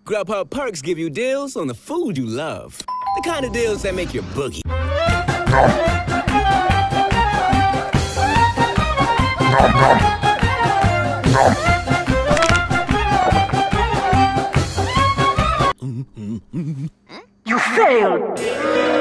GrubHub perks give you deals on the food you love. The kind of deals that make your boogie. You failed!